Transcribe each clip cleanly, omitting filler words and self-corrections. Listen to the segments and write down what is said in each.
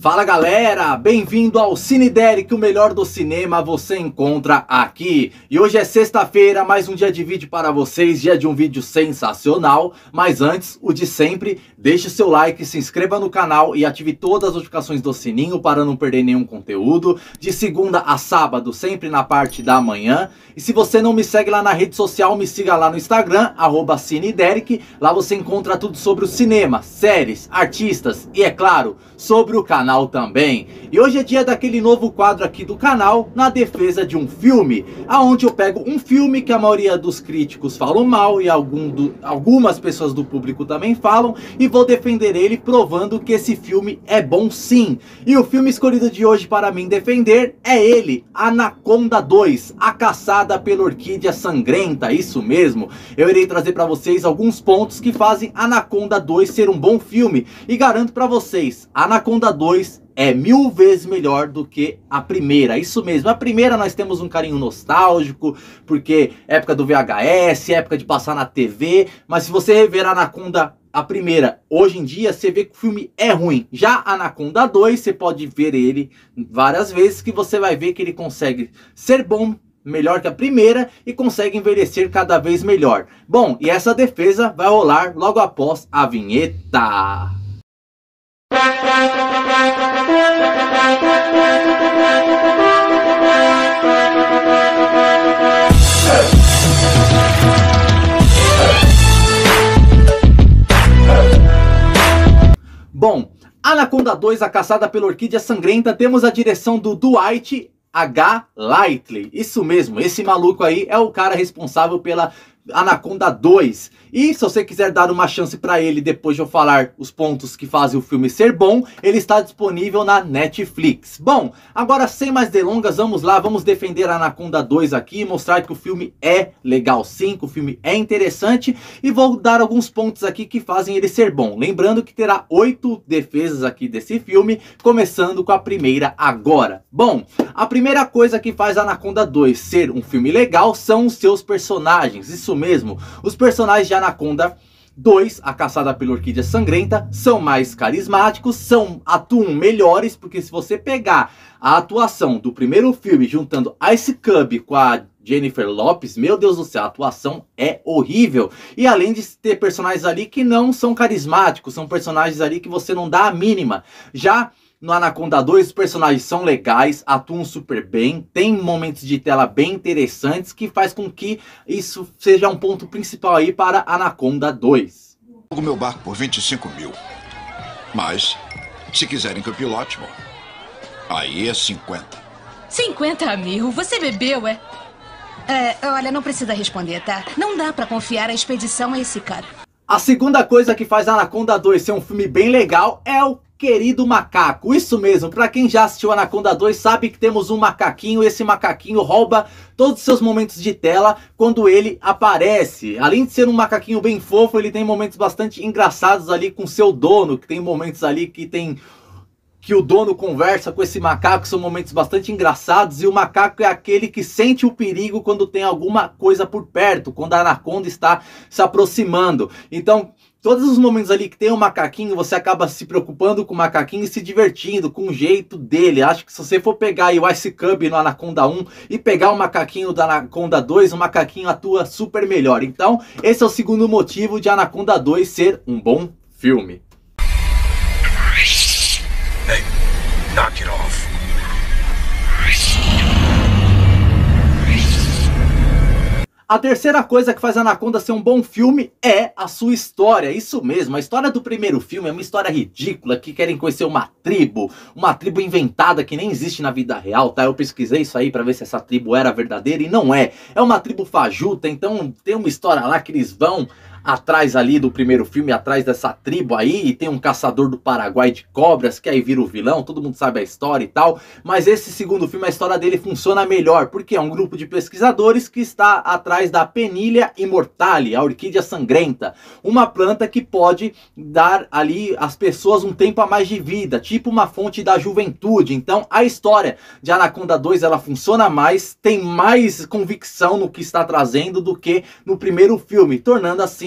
Fala galera, bem-vindo ao Cine Derek, o melhor do cinema você encontra aqui. E hoje é sexta-feira, mais um dia de vídeo para vocês, dia de um vídeo sensacional. Mas antes, o de sempre, deixe seu like, se inscreva no canal e ative todas as notificações do sininho para não perder nenhum conteúdo. De segunda a sábado, sempre na parte da manhã. E se você não me segue lá na rede social, me siga lá no Instagram, @CineDerek. Lá você encontra tudo sobre o cinema, séries, artistas e, é claro, sobre o canal também. E hoje é dia daquele novo quadro aqui do canal, na defesa de um filme, aonde eu pego um filme que a maioria dos críticos falam mal e algumas pessoas do público também falam, e vou defender ele provando que esse filme é bom sim. E o filme escolhido de hoje para mim defender é ele, Anaconda 2, A Caçada pela Orquídea Sangrenta. Isso mesmo, eu irei trazer para vocês alguns pontos que fazem Anaconda 2 ser um bom filme, e garanto para vocês, Anaconda 2 é 1000 vezes melhor do que a primeira. Isso mesmo, a primeira nós temos um carinho nostálgico, porque época do VHS, época de passar na TV, mas se você rever Anaconda, a primeira, hoje em dia, você vê que o filme é ruim. Já Anaconda 2, você pode ver ele várias vezes, que você vai ver que ele consegue ser bom, melhor que a primeira, e consegue envelhecer cada vez melhor. Bom, e essa defesa vai rolar logo após a vinheta. Bom, Anaconda 2, A Caçada pela Orquídea Sangrenta, temos a direção do Dwight H. Lively. Isso mesmo, esse maluco aí é o cara responsável pela Anaconda 2. E se você quiser dar uma chance para ele depois de eu falar os pontos que fazem o filme ser bom, ele está disponível na Netflix. Bom, agora sem mais delongas, vamos lá, vamos defender a Anaconda 2 aqui e mostrar que o filme é legal sim, que o filme é interessante, e vou dar alguns pontos aqui que fazem ele ser bom. Lembrando que terá 8 defesas aqui desse filme, começando com a primeira agora. Bom, a primeira coisa que faz Anaconda 2 ser um filme legal são os seus personagens. Isso mesmo, os personagens de Anaconda 2, A Caçada pela Orquídea Sangrenta, são mais carismáticos, atuam melhores, porque se você pegar a atuação do primeiro filme juntando Ice Cube com a Jennifer Lopez, meu Deus do céu, a atuação é horrível. E além de ter personagens ali que não são carismáticos, são personagens ali que você não dá a mínima. Já no Anaconda 2, os personagens são legais, atuam super bem, tem momentos de tela bem interessantes, que faz com que isso seja um ponto principal aí para Anaconda 2. O meu barco por 25 mil. Mas, se quiserem que eu pilote, bom, aí é 50. 50 mil? Você bebeu, é? Olha, não precisa responder, tá? Não dá pra confiar a expedição a esse cara. A segunda coisa que faz Anaconda 2 ser um filme bem legal é o querido macaco. Isso mesmo, pra quem já assistiu Anaconda 2 sabe que temos um macaquinho. Esse macaquinho rouba todos os seus momentos de tela quando ele aparece. Além de ser um macaquinho bem fofo, ele tem momentos bastante engraçados ali com seu dono, que tem momentos ali que o dono conversa com esse macaco, são momentos bastante engraçados, e o macaco é aquele que sente o perigo quando tem alguma coisa por perto, quando a Anaconda está se aproximando. Então, todos os momentos ali que tem um macaquinho, você acaba se preocupando com o macaquinho e se divertindo com o jeito dele. Acho que se você for pegar aí o Ice Cube no Anaconda 1 e pegar o macaquinho da Anaconda 2, o macaquinho atua super melhor. Então, esse é o segundo motivo de Anaconda 2 ser um bom filme. Hey, knock it off. A terceira coisa que faz Anaconda ser um bom filme é a sua história. Isso mesmo, a história do primeiro filme é uma história ridícula, que querem conhecer uma tribo inventada que nem existe na vida real, tá? Eu pesquisei isso aí pra ver se essa tribo era verdadeira e não é. É uma tribo fajuta, então tem uma história lá que eles vão atrás ali do primeiro filme, atrás dessa tribo aí, e tem um caçador do Paraguai de cobras, que aí vira o vilão, todo mundo sabe a história e tal, mas esse segundo filme, a história dele funciona melhor, porque é um grupo de pesquisadores que está atrás da Penilha Immortale, a orquídea sangrenta, uma planta que pode dar ali às pessoas um tempo a mais de vida, tipo uma fonte da juventude. Então a história de Anaconda 2, ela funciona mais, tem mais convicção no que está trazendo do que no primeiro filme, tornando assim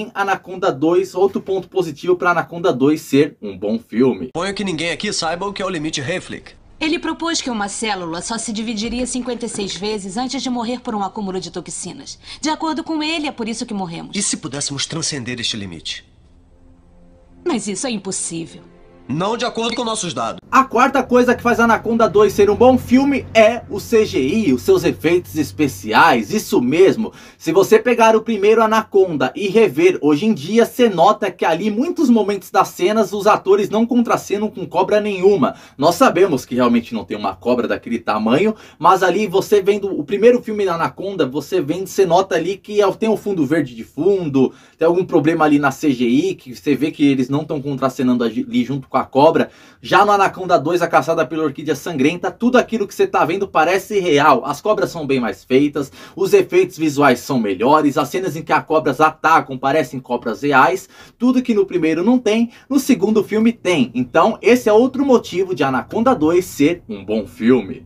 também Anaconda 2, outro ponto positivo para Anaconda 2 ser um bom filme. Suponho que ninguém aqui saiba o que é o limite Hayflick. Ele propôs que uma célula só se dividiria 56 vezes antes de morrer por um acúmulo de toxinas. De acordo com ele, é por isso que morremos. E se pudéssemos transcender este limite? Mas isso é impossível. Não de acordo com nossos dados. A quarta coisa que faz Anaconda 2 ser um bom filme é o CGI, os seus efeitos especiais, isso mesmo. Se você pegar o primeiro Anaconda e rever hoje em dia, você nota que ali muitos momentos das cenas os atores não contracenam com cobra nenhuma. Nós sabemos que realmente não tem uma cobra daquele tamanho, mas ali você vendo o primeiro filme da Anaconda, você nota ali que tem um fundo verde de fundo, tem algum problema ali na CGI, que você vê que eles não estão contracenando ali junto com a cobra. Já no Anaconda 2, a caçada pela orquídea sangrenta, tudo aquilo que você tá vendo parece real. As cobras são bem mais feitas, os efeitos visuais são melhores, as cenas em que as cobras atacam parecem cobras reais. Tudo que no primeiro não tem, no segundo filme tem. Então esse é outro motivo de Anaconda 2 ser um bom filme.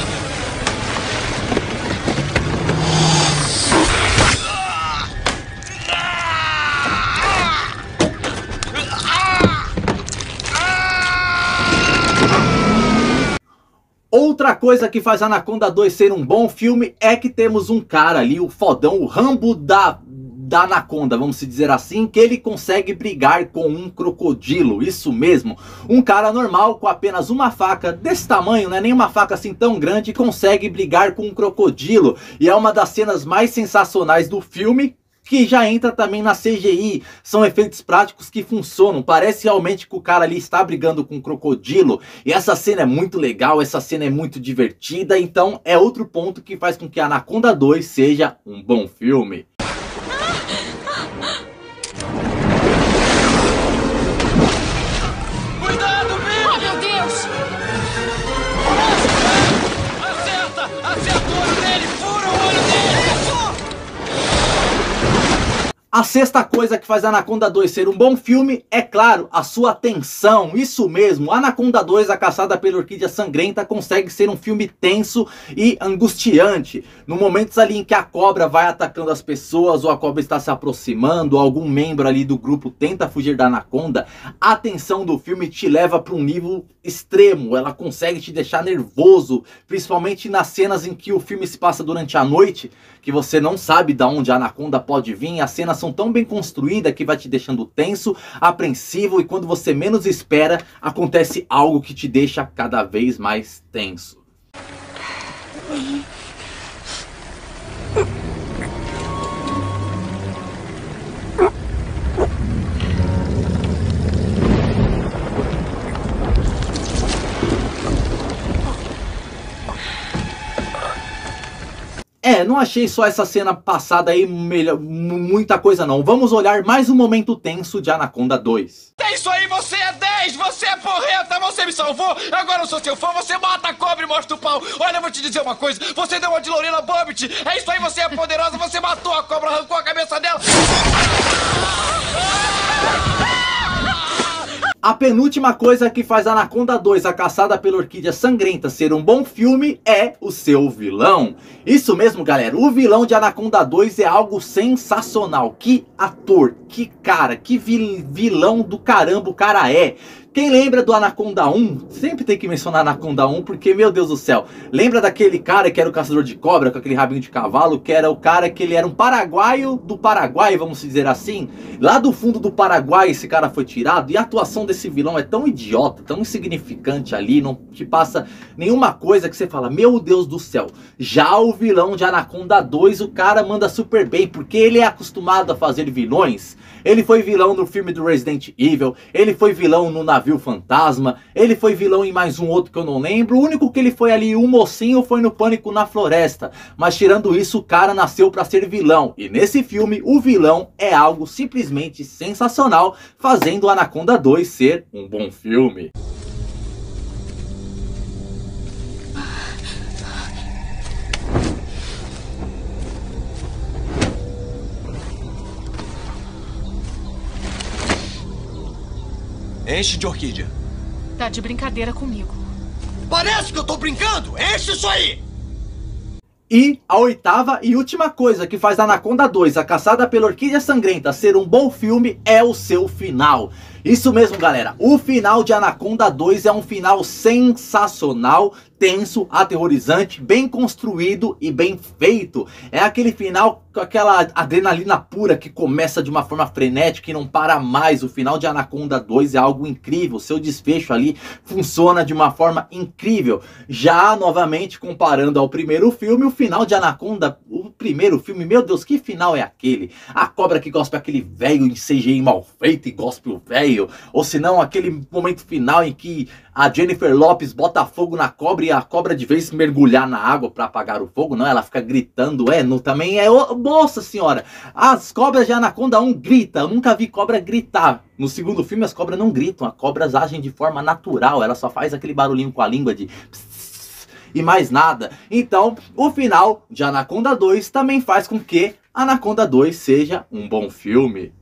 Outra coisa que faz Anaconda 2 ser um bom filme é que temos um cara ali, o fodão, o Rambo da Anaconda, vamos dizer assim, que ele consegue brigar com um crocodilo, isso mesmo. Um cara normal com apenas uma faca desse tamanho, não é nem uma faca assim tão grande, consegue brigar com um crocodilo. E é uma das cenas mais sensacionais do filme, que já entra também na CGI, são efeitos práticos que funcionam, parece realmente que o cara ali está brigando com um crocodilo, e essa cena é muito legal, essa cena é muito divertida, então é outro ponto que faz com que Anaconda 2 seja um bom filme. Cuidado, Bill! Oh, meu Deus! Acerta o olho dele! Fura o olho dele! A sexta coisa que faz Anaconda 2 ser um bom filme é, claro, a sua tensão. Isso mesmo, Anaconda 2, a caçada pela orquídea sangrenta, consegue ser um filme tenso e angustiante. No momentos ali em que a cobra vai atacando as pessoas, ou a cobra está se aproximando, ou algum membro ali do grupo tenta fugir da Anaconda, a tensão do filme te leva para um nível extremo. Ela consegue te deixar nervoso, principalmente nas cenas em que o filme se passa durante a noite, que você não sabe de onde a Anaconda pode vir. As cenas são tão bem construídas que vai te deixando tenso, apreensivo, e quando você menos espera, acontece algo que te deixa cada vez mais tenso. Não achei só essa cena passada aí muita coisa não. Vamos olhar mais um momento tenso de Anaconda 2. É isso aí, você é 10! Você é porreta! Você me salvou! Agora eu sou seu fã! Você mata a cobra e mostra o pau! Olha, eu vou te dizer uma coisa! Você deu uma de Lorena Bobbitt! É isso aí, você é poderosa! Você matou a cobra, arrancou a cabeça dela! A penúltima coisa que faz Anaconda 2, a caçada pela orquídea sangrenta, ser um bom filme é o seu vilão. Isso mesmo, galera, o vilão de Anaconda 2 é algo sensacional. Que ator, que cara, que vilão do caramba o cara é. Quem lembra do Anaconda 1, sempre tem que mencionar Anaconda 1, porque, meu Deus do céu, lembra daquele cara que era o caçador de cobra, com aquele rabinho de cavalo, que era o cara que ele era um paraguaio do Paraguai, vamos dizer assim? Lá do fundo do Paraguai esse cara foi tirado, e a atuação desse vilão é tão idiota, tão insignificante ali, não te passa nenhuma coisa que você fala, meu Deus do céu. Já o vilão de Anaconda 2, o cara manda super bem, porque ele é acostumado a fazer vilões. Ele foi vilão no filme do Resident Evil, ele foi vilão no Navio Fantasma, ele foi vilão em mais um outro que eu não lembro. O único que ele foi ali, um mocinho, foi no Pânico na Floresta. Mas tirando isso, o cara nasceu pra ser vilão. E nesse filme, o vilão é algo simplesmente sensacional, fazendo Anaconda 2 ser um bom filme. Enche de orquídea. Tá de brincadeira comigo. Parece que eu tô brincando! Enche isso aí! E a oitava e última coisa que faz Anaconda 2, A Caçada pela Orquídea Sangrenta, ser um bom filme é o seu final. Isso mesmo, galera, o final de Anaconda 2 é um final sensacional, tenso, aterrorizante, bem construído e bem feito. É aquele final com aquela adrenalina pura que começa de uma forma frenética e não para mais. O final de Anaconda 2 é algo incrível, seu desfecho ali funciona de uma forma incrível. Já, novamente, comparando ao primeiro filme, o final de Anaconda, o primeiro filme, meu Deus, que final é aquele? A cobra que gospe aquele velho em CGI mal feito e gospe o velho. Ou se não, aquele momento final em que a Jennifer Lopez bota fogo na cobra e a cobra de vez mergulhar na água para apagar o fogo, não, ela fica gritando, também é, nossa senhora, as cobras de Anaconda 1 gritam, eu nunca vi cobra gritar. No segundo filme as cobras não gritam, as cobras agem de forma natural, ela só faz aquele barulhinho com a língua de pss, e mais nada. Então, o final de Anaconda 2 também faz com que Anaconda 2 seja um bom filme.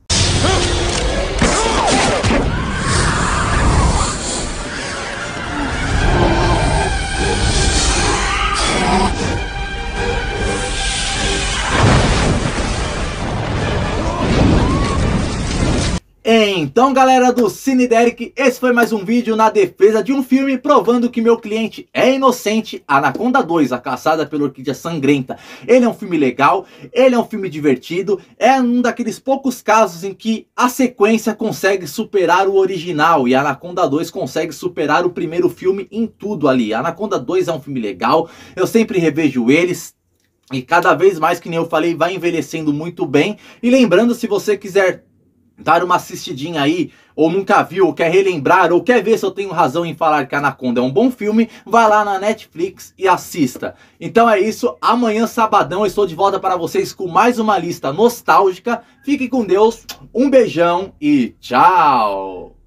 Então, galera do Cine Derek, esse foi mais um vídeo na defesa de um filme provando que meu cliente é inocente. Anaconda 2, A Caçada pela Orquídea Sangrenta. Ele é um filme legal, ele é um filme divertido, é um daqueles poucos casos em que a sequência consegue superar o original e Anaconda 2 consegue superar o primeiro filme em tudo ali. Anaconda 2 é um filme legal, eu sempre revejo eles. E cada vez mais, que nem eu falei, vai envelhecendo muito bem. E lembrando, se você quiser dar uma assistidinha aí, ou nunca viu, ou quer relembrar, ou quer ver se eu tenho razão em falar que Anaconda é um bom filme, vai lá na Netflix e assista. Então é isso, amanhã sabadão eu estou de volta para vocês com mais uma lista nostálgica. Fiquem com Deus, um beijão e tchau!